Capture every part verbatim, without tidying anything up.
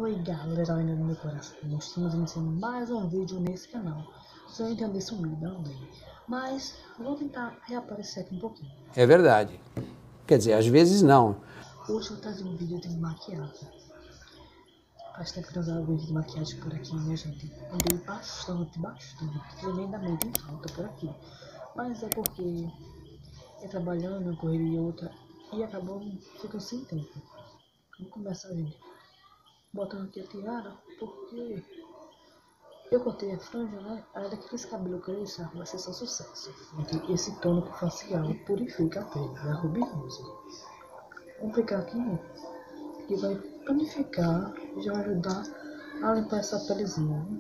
Oi galera, ainda no meu coração, nós estamos iniciando mais um vídeo nesse canal. Só eu tenho sumido também, mas vou tentar reaparecer aqui um pouquinho. É verdade. Quer dizer, às vezes não. Hoje eu vou trazer um vídeo de maquiagem. Faz tempo que eu usava vídeo de maquiagem por aqui, minha gente. Andei bastante, bastante, tremendamente em falta por aqui. Mas é porque é trabalhando, uma correria e outra, e acabou ficando sem tempo. Vamos começar, gente. Botando aqui a tiara, porque eu cortei a franja, né? Aí daqui que esse cabelo cresça, vai ser só sucesso. Porque esse tônico facial purifica a pele, é a Ruby Rose. Vamos aplicar aqui, que vai purificar e já vai ajudar a limpar essa pelezinha, né?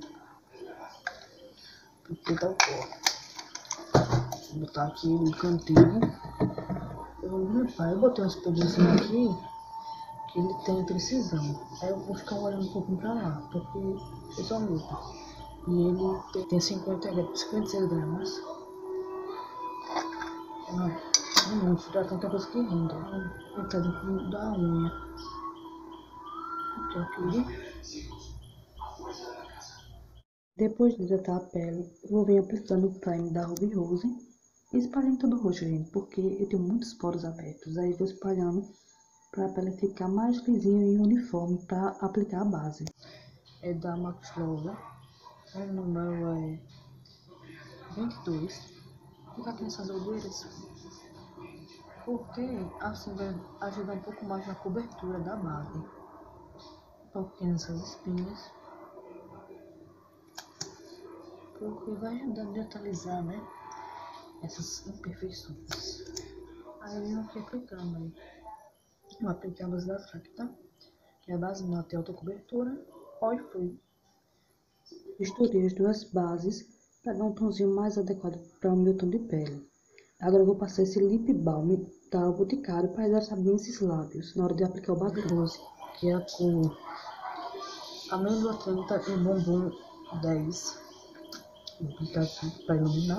Porque dá o pó. Vou botar aqui no cantinho. Eu vou limpar. Eu botei umas pedacinhos aqui que ele tem precisão. Aí eu vou ficar olhando um pouquinho pra lá, porque eu sou limpo. E ele tem, tem cinquenta, cinquenta e seis gramas. Não, não tirar tanta coisa que renda. Ele tá dentro da unha. Então aqui. Depois de hidratar a pele, eu vou vir aplicando o prime da Ruby Rose e espalhando em todo o rosto, gente, porque eu tenho muitos poros abertos. Aí eu vou espalhando para a pele ficar mais lisinha e uniforme para aplicar a base. É da Max Lover. O número é vinte e dois. Vou ficar aqui nessas olheiras, porque assim vai ajudar um pouco mais na cobertura da base. Um pouquinho nessas espinhas, porque vai ajudar a neutralizar, né, essas imperfeições. Aí eu fui aplicando aí. Eu apliquei a base da Fracta, que é a base mate e alta cobertura. Aí fui. Misturei as duas bases para dar um tomzinho mais adequado para o meu tom de pele. Agora eu vou passar esse lip balm da Boticário para hidratar bem esses lábios na hora de aplicar o batom, que é a cor amêndoa trinta e bombom dez. Vou aplicar aqui para iluminar.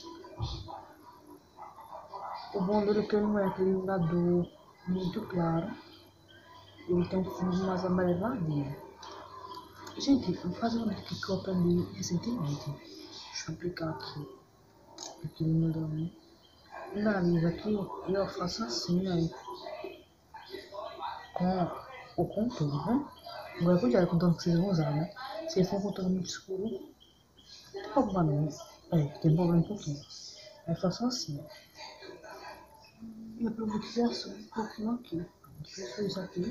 O bom dele é que ele não é aquele iluminador muito claro. Ele tem um fundo mais amareladinho. Gente, vou fazer uma dica que eu aprendi recentemente. Deixa eu aplicar aqui. Aqui no meu nariz. O nariz aqui, eu faço assim, aí. Com o contorno, né? Agora cuidado com o contorno que vocês vão usar, né? Se for um contorno muito escuro, não tem problema não. É, tem problema um pouquinho. Aí eu faço assim, ó. E aproveito e assumo um pouquinho aqui. Deixa eu isso aqui.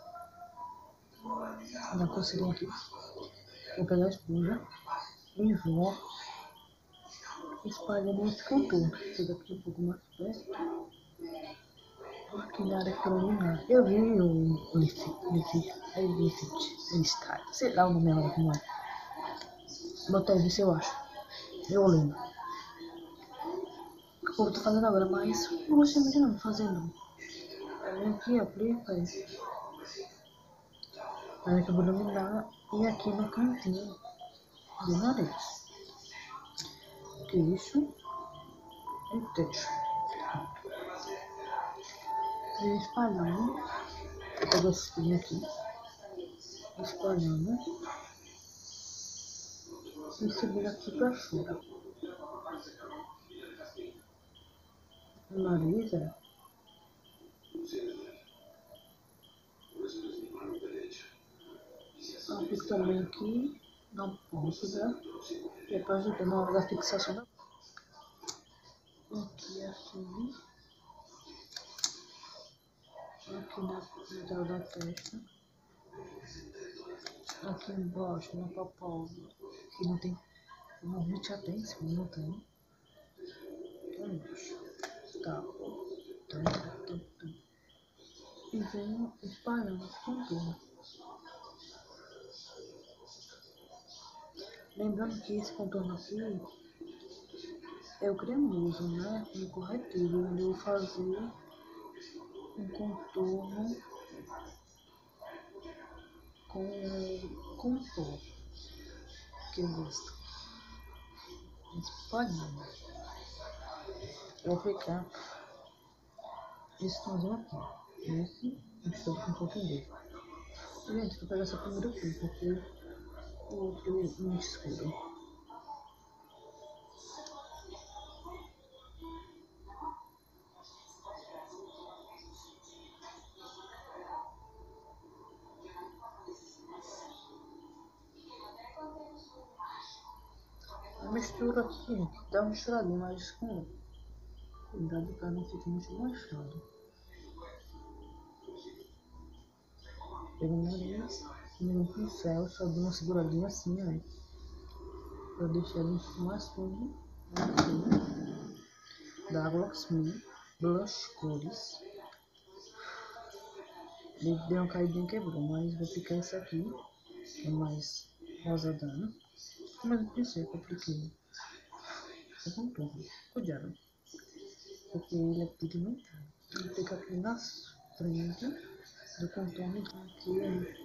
Na coceirinha aqui. Vou pegar a esponja e vou espalhando esse contorno. Chega aqui um pouco mais perto. Aqui na área preliminar. Eu vi o Lift, Lift, é Lift, Listyle, sei lá o nome agora como é. Bota aí, vê se eu acho. Eu lembro. O que eu tô fazendo agora, mas não gostei muito não, fazendo. Aí aqui, aplica aí. Aí que eu vou iluminar e aqui no cantinho do nariz. Isso. E deixo. E espalhando. Vou pegar esse espinho aqui. Espalhando. E subir aqui pra fora. O nariz, é. Aplico também aqui na pálpebra, que é para ajudar na hora da fixação da aqui assim, aqui na lateral da testa, aqui embaixo na papóvula, que não tem, normalmente já tem, se não tem, aqui embaixo, tá, tá, tá, tá, tá. E venho espalhando esse contorno. Lembrando que esse contorno aqui é o cremoso, né? No corretivo, onde eu vou fazer um contorno com, com pó, que eu gosto. Espalhando. Eu vou aplicar esse tomzinho aqui. Esse, mistura com um pouquinho dele. Gente, vou pegar essa primeira aqui, porque o outro é muito escuro. A mistura aqui dá uma misturadinha, mas com cuidado para não ficar muito manchado. Pego o nariz, no pincel, só dou uma seguradinha assim, ó. Pra deixar ele mais fundo. Aqui. Da Glocksmith, blush cores. Ele deu uma caidinha, quebrou, mas vou aplicar esse aqui, que é mais rosadão. Mas o pincel que eu apliquei o contorno, cuidado, porque ele é pigmentado. Vou aplicar aqui na frente do contorno, aqui,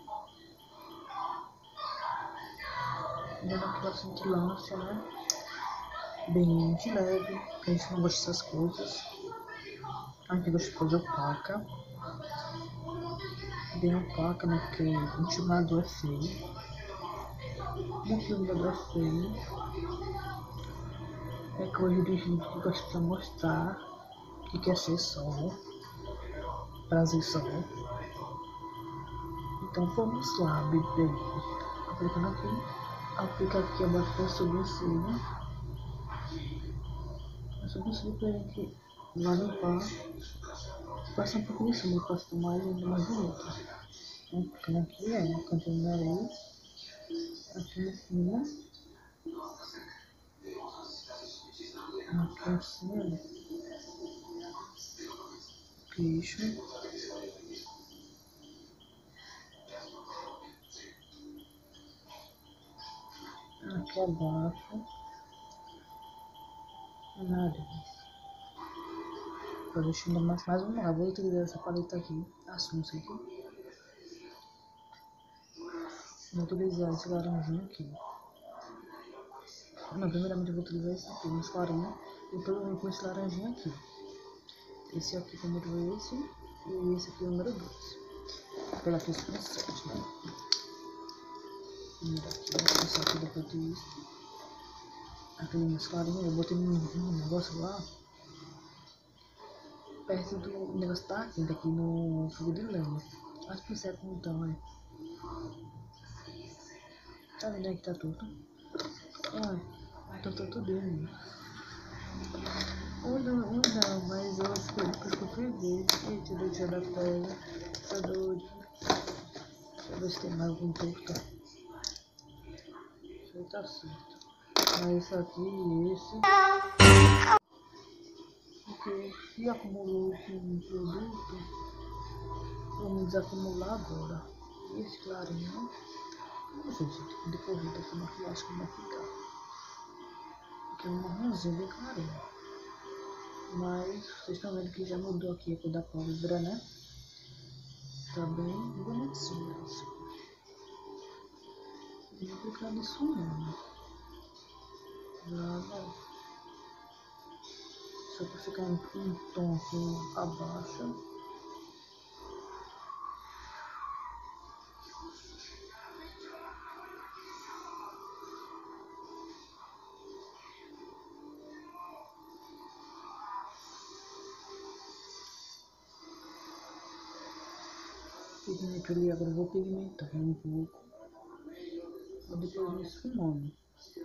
dando aquela cintilância, né? Bem de leve, porque a gente não gosta dessas coisas. A gente gosta de coisa opaca. Bem opaca, né? Porque o ventilador é feio. O ventilador é feio. É coisa de gente que gosta de mostrar que quer ser sol. Prazer sol. Então vamos lá, bebê. Aplicando aqui. Aplica aqui abaixo da sobrancelha. A sobrancelha pra gente vai limpar. Passa um pouco de cima, passa mais ainda mais bonito. Aplicando aqui, é, no canto do nariz. Aqui em cima. Aqui em cima. Queixo. Aqui abaixo. Nariz. Pra deixar ainda mais, mais uma lá. Vou utilizar essa paleta aqui. Assunto aqui. Vou utilizar esse laranjinho aqui. Não, primeiramente eu vou utilizar esse aqui, esse clarinho. E depois eu vou com esse laranjinho aqui. Esse aqui é o número esse. E esse aqui é o número dois. Vou pegar aqui os pincéis, né? Primeiro aqui, vou começar aqui depois disso. Aquele mais clarinho, eu botei um negócio lá. Perto do negócio tá quente aqui no fogo de lenha. As pincéis como estão, é. Tá vendo aí que tá tudo? Olha, tô tudo bem. Ou não, ou não, mas eu acho que eu perdi. Eita, do dia da tela. Tá doido. Deixa eu ver se tem mais algum torto. Isso aí tá certo. Mas esse aqui e esse. Porque se acumulou com um produto, vamos desacumular agora. E esse clarinho. Não sei se depois eu vou tomar maquiagem como vai ficar. Porque é um marronzinho bem clarinho. Mas vocês estão vendo que já mudou aqui a cor da pálvebra, né? Tá bem bonitinho isso. Não vou aplicar nisso não. Nada. Só pra ficar em um tom aqui abaixo. Pigmento ali, agora eu vou pigmentar um pouco. E depois me esfumando.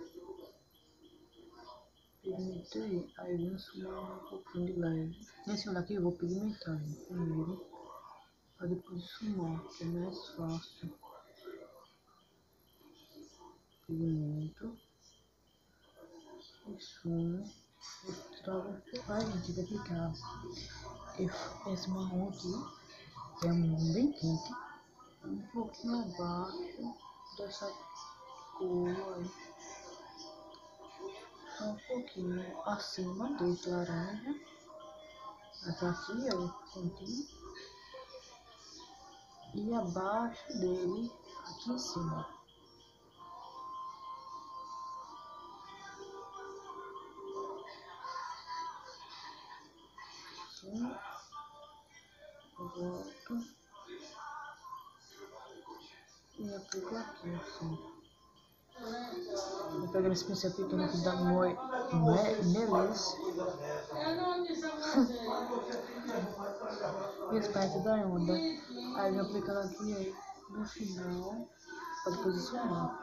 Pigmentei, aí vem esfumando um pouquinho de leve. Nesse cima daqui eu vou pigmentar primeiro. Pra depois esfumar, que é mais fácil. Pigmento. Esfumo. Trago um pouco. Aí, gente, vou aplicar esse marrom aqui, que é um marrom bem quente. Um pouquinho abaixo dessa cor aí. Só um pouquinho acima desse laranja. Essa aqui, ó, quentinho. E abaixo dele, aqui em cima. Assim. Eu volto. aplico aqui, assim. Vou pegar esse pincel pequeno aqui da Moi Neles. Esse parte da onda. Aí eu vou aplicando aqui aí, no final, pra posicionar.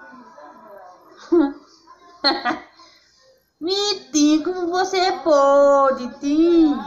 Mitim, como você pode, Tim?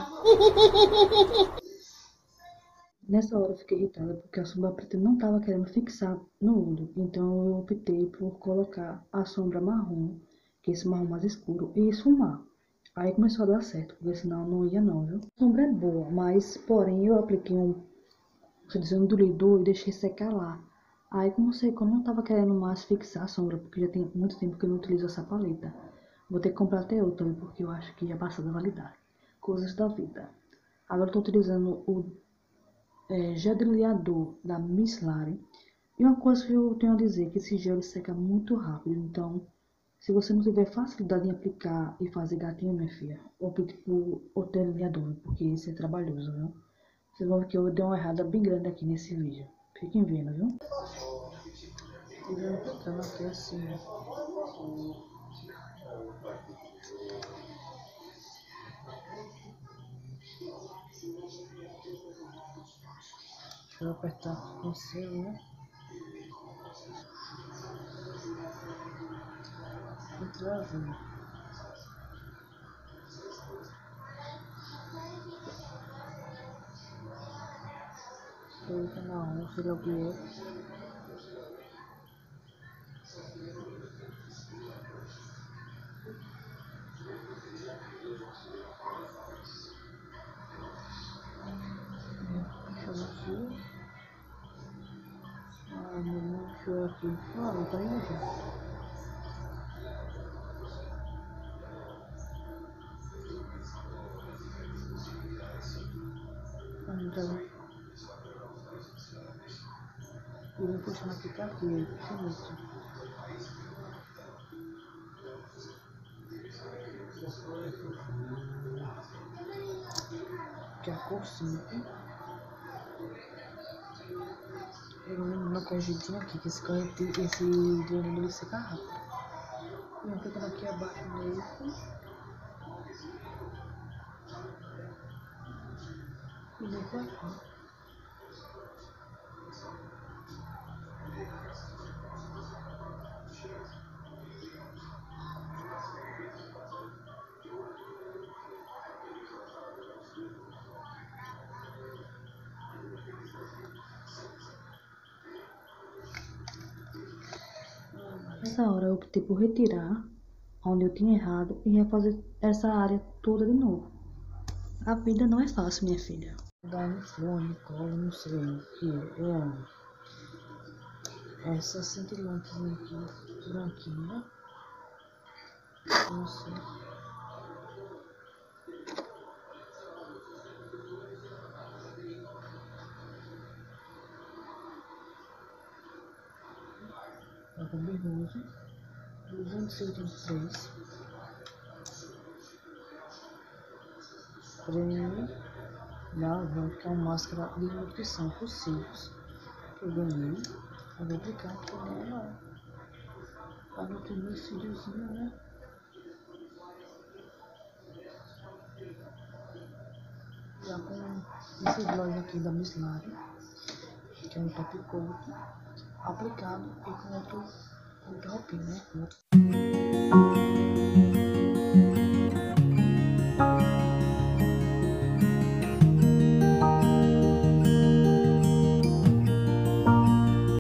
Nessa hora eu fiquei irritada porque a sombra preta não estava querendo fixar no olho. Então eu optei por colocar a sombra marrom, que é esse marrom mais escuro, e esfumar. Aí começou a dar certo, porque senão não ia não, viu? A sombra é boa, mas porém eu apliquei um, um endurecedor e deixei secar lá. Aí como secou, eu não estava querendo mais fixar a sombra, porque já tem muito tempo que eu não utilizo essa paleta. Vou ter que comprar até outra também, porque eu acho que já passou da validade. Coisas da vida. Agora eu tô utilizando o É, gel delineador da Miss Lari. E uma coisa que eu tenho a dizer, que esse gel ele seca muito rápido. Então, se você não tiver facilidade em aplicar e fazer gatinho, minha filha, opte por o delineador, porque esse é trabalhoso, viu? Vocês vão ver que eu dei uma errada bem grande aqui nesse vídeo. Fiquem vendo, viu? E vem aplicando aqui assim, ó. Deixa eu apertar o pincel, né? E trazer. Eita, não, sei lá o que é. Deixa eu ver aqui. Ah, meu irmão, deixa eu ver aqui. Ah, não tá indo aqui. Ah, não tá indo. Eu vou puxando aqui pra aqui, puxando isso. Que é a corcinha aqui. Eu vou dar corrigidinha aqui, que esse corretivo, esse delineador ele seca rápido. E eu pegando aqui abaixo nesse. E vou pra cá. Nessa hora eu optei por retirar onde eu tinha errado e refazer essa área toda de novo. A vida não é fácil, minha filha. Dar no fone, cola, não sei o que é. Essa cintilantezinha aqui, branquinha. Não sei. Água Berroso, duzentos e oitenta e três. Prêmio da Avon, que é uma máscara de nutrição por cílios que eu ganhei. Eu vou aplicar aqui nela para nutrir meus cíliozinhos, né? Já com esse gloss aqui da Miss Lari, que é um top coat, aplicado e com outro, outra roupinha, né? Outro...